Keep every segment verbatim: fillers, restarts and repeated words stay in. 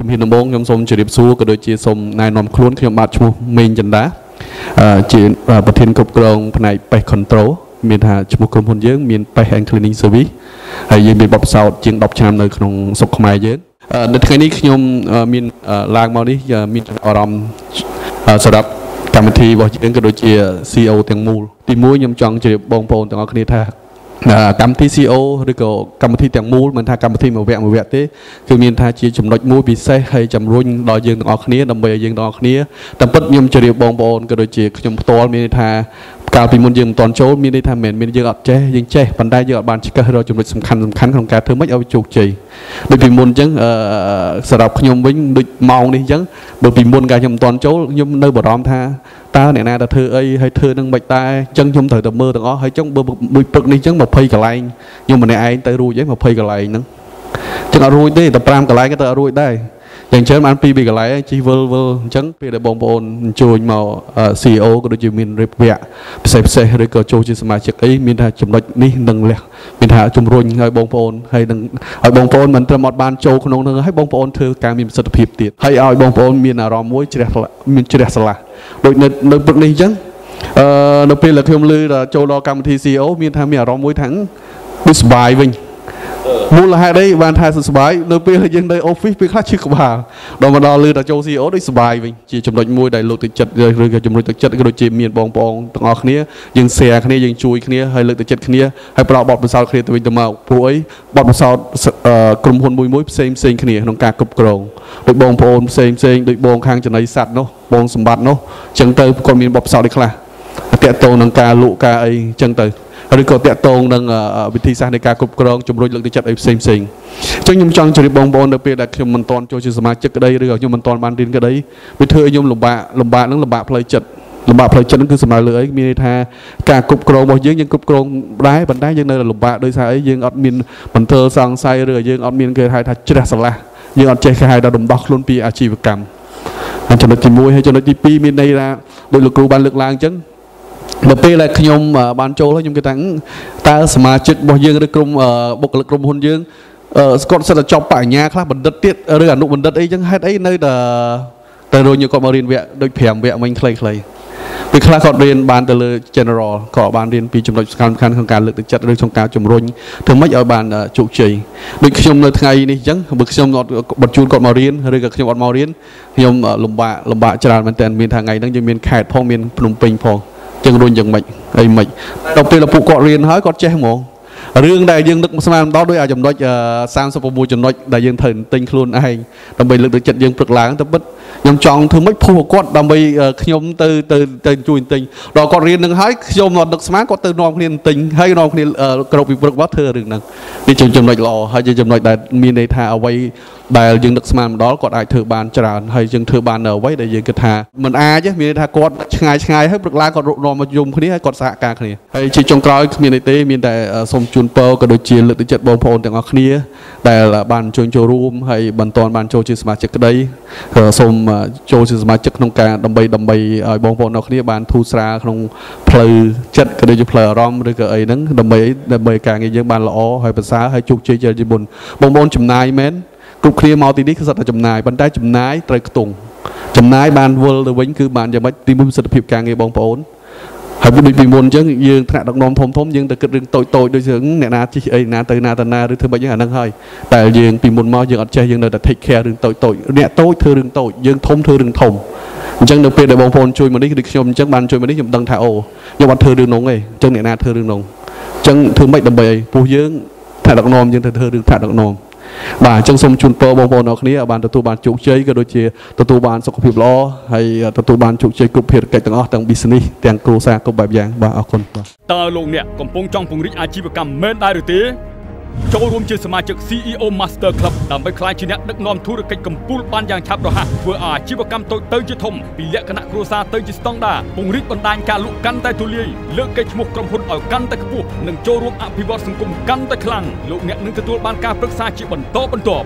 ជំនាញដំបូងខ្ញុំសូមជម្រាបសួរក៏ដូចជាសូមណែនាំខ្លួនខ្ញុំបាទឈ្មោះមេងចន្ទាជាប្រធានគ្រប់គ្រងផ្នែក Pest Control មានថាឈ្មោះក្រុមហ៊ុនយើងមាន Pest and Cleaning Service ហើយយើងមានបទពិសោធន៍ជាងដប់ឆ្នាំនៅក្នុងស្រុកខ្មែរយើងនៅថ្ងៃនេះខ្ញុំមានឡើងមកនេះមានអារម្មណ៍សម្រាប់កម្មវិធីរបស់យើងក៏ដូចជា C E O ទាំងមូលទីមួយខ្ញុំចង់ជម្រាបបងប្អូនទាំងអស់គ្នាថាកម្មវិធី C E O ឬក៏កម្មវិធីទាំងមូលមិនថាកម្មវិធីមួយវគ្គមួយវគ្គទេគឺមានថាជាចំណុចមួយពិសេសហើយជំរុញដល់យើងទាំងអស់គ្នាដើម្បីឲ្យយើងទាំងអស់គ្នាតាមពិតខ្ញុំជម្រាបបងប្អូនក៏ដូចជាខ្ញុំផ្ទាល់មានថាកាលពីមុនយើងមិនតន់ចូលមានន័យថាមិនមែនយើងអត់ចេះយើងចេះប៉ុន្តែយើងអត់បានឆ្កឹះរកចំណុចសំខាន់សំខាន់ក្នុងការធ្វើម៉េចឲ្យជោគជ័យដូចពីមុនអញ្ចឹងសម្រាប់ខ្ញុំវិញដូចម៉ោងនេះអញ្ចឹងបើពីមុនកាលខ្ញុំមិនតន់ចូលខ្ញុំនៅបារម្ភថាតើអ្នកណាទៅធ្វើអីហើយធ្វើនឹងមិនដែរអញ្ចឹងខ្ញុំត្រូវតែមើលទាំងអស់ហើយអញ្ចឹងបើមួយព្រឹកនេះអញ្ចឹងยี่สิบកន្លែងខ្ញុំម្នាក់ឯងទៅរួចហើយยี่สิบកន្លែងហ្នឹងអញ្ចឹងអត់រួចទេតែfiveកន្លែងក៏ទៅអត់រួចដែរយ៉ាងច្រើនបានtwoពីរកន្លែងជីវិលវិលអញ្ចឹងពេលដែលបងប្អូនអញ្ជើញមក C E O ក៏ដូចជាមានរៀបវគ្គពិសេសពិសេសឬក៏ចូលជាសមាជិកអីមានថាចំណុចនេះនឹងលះមានថាជំរុញឲ្យបងប្អូនហើយនឹងឲ្យបងប្អូនមិនត្រឹមអត់បានចូលក្នុងនឹងឲ្យបងប្អូនធ្វើការមានប្រសិទ្ធភាពទៀតហើយឲ្យបងប្អូនមានអារម្មណ៍មួយជ្រះមានជ្រះស្រឡះដូចនៅនៅព្រឹកនេះអញ្ចឹងអឺនៅពេលដែលខ្ញុំឮដល់ចូលដល់កម្មវិធី C E O មានថាមានអារម្មណ៍មួយថាដូចសុបាយវិញមូលហេតុអីបានថាសុបាយនៅពេលយើងនៅ office ពេលខ្លះឈឺក្បាលដល់មកដល់លឺដល់ចូល C E O ដូចសុបាយវិញជាចំណុចមួយដែលលើកទឹកចិត្តឬក៏ជំរុញទឹកចិត្តក៏ដូចជាមានបងប្អូនទាំងអស់គ្នាយើង share គ្នាយើងជួយគ្នាហើយលើកទឹកចិត្តគ្នាហើយផ្ដល់បទពិសោធន៍គ្នាទៅវិញទៅមកព្រោះអីបទពិសោធន៍ក្រុមហ៊ុនមួយមួយផ្សេងផ្សេងគ្នាក្នុងការគ្រប់គ្រងដូចបងប្អូនផ្សេងផ្សេងដូចបងខាងចំណីសត្វនោះបងសម្បត្តិនោះអញ្ចឹងទៅគាត់មានបទពិសោធន៍ដូចខ្លះតាក់ទងនឹងការលក់ការអីអញ្ចឹងទៅឬក៏តាក់ទងនឹងវិធីសាស្ត្រនៃការគ្រប់គ្រងជំរុញលើកទឹកចិត្តអីផ្សេងផ្សេងអញ្ចឹងខ្ញុំចង់ជម្រាបបងប្អូននៅពេលដែលខ្ញុំមិនទាន់ចូលជាសមាជិកក្តីឬក៏ខ្ញុំមិនទាន់បានរៀនក្តីវាធ្វើឲ្យខ្ញុំលំបាកលំបាកនឹងលំបាកផ្លូវចិត្តលំបាកផ្លូវចិត្តនឹងគឺសំដៅលើអីមានន័យថាការគ្រប់គ្រងរបស់យើងយើងគ្រប់គ្រងដែរប៉ុន្តែយើងនៅលំបាកដោយសារអីយើងអត់មានមន្ទិលសង្ស័យឬក៏យើងអត់មានគេហៅថាជ្រះស្រឡះយើងអត់ចេះគេហៅថារំដោះខ្លួនពីអាជីវកម្មចំណុចទីមួយហើយចំណុចទីពីរមានន័យថាដោយលោកគ្រូបានលើកឡើងអញ្ចឹងនៅពេលដែលខ្ញុំបានចូលហើយខ្ញុំគិតថាតើសមាជិករបស់យើងឬក្រុមបុគ្គលិកក្រុមហ៊ុនយើងស្គាត់សិតតែចប់បញ្ញាខ្លះបណ្ឌិតទៀតឬអនុបណ្ឌិតអីចឹងហេតុអីនៅតែតែរញគាត់មករៀនវគ្គដូចfiveវគ្គមិញខ្លីៗពេលខ្លះគាត់រៀនបានទៅលើ general ក៏បានរៀនពីចំណុចសំខាន់ៗក្នុងការលើកទឹកចិត្តឬក្នុងការជំរុញធ្វើម៉េចឲ្យបានជោគជ័យដូចខ្ញុំនៅថ្ងៃនេះអញ្ចឹងបើខ្ញុំអត់បញ្ជូនគាត់មករៀនឬក៏ខ្ញុំអត់មករៀនខ្ញុំលំបាកលំបាកច្រើនមែនតើមានថាថ្ងៃហ្នឹងយើងមានខេត្តផងមានភ្នំពេញផងចឹងរុញយ៉ាងម៉េចអីម៉េចដល់ពេលពួកគាត់រៀនហើយគាត់ចេះហ្មងរឿងដែលយើងនឹកស្មានដល់ដោយអាចំណុចthirty-sixចំណុចដែលយើងត្រូវទិញខ្លួនឯងដើម្បីលើកទឹកចិត្តយើងព្រឹកឡើងទៅពិតខ្ញុំចង់ធ្វើម៉េចភូមិគាត់ដើម្បីខ្ញុំទៅទៅទៅជួយទិញដល់គាត់រៀននឹងហើយខ្ញុំអត់នឹកស្មានគាត់ទៅនាំគ្នាទិញហើយនាំគ្នាគ្រប់ពីព្រឹកមកធ្វើរឿងហ្នឹងនេះជាចំណុចល្អហើយជាចំណុចដែលមានន័យថាអ្វីដែលយើងនឹកស្មានមកដល់គាត់អាចធ្វើបានច្រើនហើយយើងធ្វើបាននៅអ្វីដែលយើងគិតថាមិនអាចមានន័យថាគាត់ឆ្ងាយឆ្ងាយហើយព្រឹកឡើងគាត់នាំមកយំគ្នាហើយគាត់សហការគ្នាហើយជាចុងក្រោយគ្មានអីទេមានតែសូមជូនពរក៏ដូចជាលើកទឹកចិត្តបងប្អូនទាំងអស់គ្នាដែលបានអញ្ជើញចូលរួមហើយបន្តបានចូលជាសមាជិកក្តីសូមចូលជាសមាជិកក្នុងការដើម្បីដើម្បីឲ្យបងប្អូនទាំងអស់គ្នាបានធូរស្រាលក្នុងផ្លូវចិត្តក៏ដូចជាផ្លូវអារម្មណ៍ឬក៏អីហ្នឹងដើម្បីដើម្បីការងារយើងបានល្អហើយប្រសើរហើយជោគជ័យជាមុនបងប្អូនចំណាយមែនគ្រប់គ្នាមកទីនេះគឺសិតតែចំណាយប៉ុន្តែចំណាយត្រូវខ្ទង់ចំណាយបានវិលទៅវិញគឺបានយ៉ាងម៉េចទីមួយប្រសិទ្ធភាពការងារបងប្អូនហើយដូចពីមុនអញ្ចឹងយើងថ្នាក់ដឹកនាំធំធំយើងទៅគិតរឿងតូចតូចដូចជាអ្នកណាជិះអីណាទៅណាទៅណាឬធ្វើម៉េចហ្នឹងអាហ្នឹងហើយតែយើងពីមុនមកយើងអត់ចេះយើងនៅតែ take care រឿងតូចតូចអ្នកតូចធ្វើរឿងតូចយើងធំធ្វើរឿងធំអញ្ចឹងនៅពេលដែលបងប្អូនជួយមកនេះដូចខ្ញុំអញ្ចឹងបានជួយមកនេះខ្ញុំដឹងថាអូខ្ញុំអត់ធ្វើរឿងនោះទេអញ្ចឹងអ្នកណាធ្វើរឿងនោះអញ្ចឹងធ្វើម៉េចដើម្បីអីព្រោះយើងថ្នាក់ដឹកនាំយើងទៅធ្វើរឿងថ្នាក់ដឹកនាំបាទអញ្ចឹងសូមជូនពរបងប្អូនអរគ្នាឲ្យបានទទួលបានជោគជ័យក៏ដូចជាទទួលបានសុខភាពល្អហើយទទួលបានជោគជ័យគ្រប់ភារកិច្ចទាំងអស់ទាំង business ទាំងគ្រួសារគ្រប់បែបយ៉ាងបាទអរគុណបាទតើលោកអ្នកកំពុងចង់ពង្រីកអាជីវកម្មមែនដែរឬទេចូលរួមជាសមាជិក C E O Master Club ដើម្បីក្លាយជាអ្នកដឹកនាំធុរកិច្ចកំពូលបានយ៉ាងឆាប់រហ័សធ្វើអាជីវកម្មតូចទៅជាធំពីលក្ខណៈគ្រួសារទៅជាស្តង់ដារពង្រីកបណ្ដាញការលក់កាន់តែទូលាយលើកកេរ្តិ៍ឈ្មោះក្រុមហ៊ុនឲ្យកាន់តែខ្ពស់និងចូលរួមអភិវឌ្ឍសង្គមកាន់តែខ្លាំងលោកអ្នកនឹងទទួលបានការប្រឹក្សាជាបន្តបន្ទាប់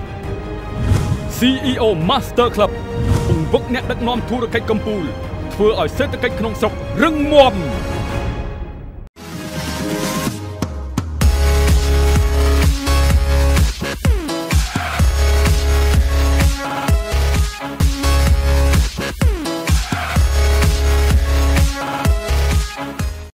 C E O Master Club ពង្វឹកអ្នកដឹកនាំធុរកិច្ចកំពូលធ្វើឲ្យសេដ្ឋកិច្ចក្នុងស្រុករឹងមាំ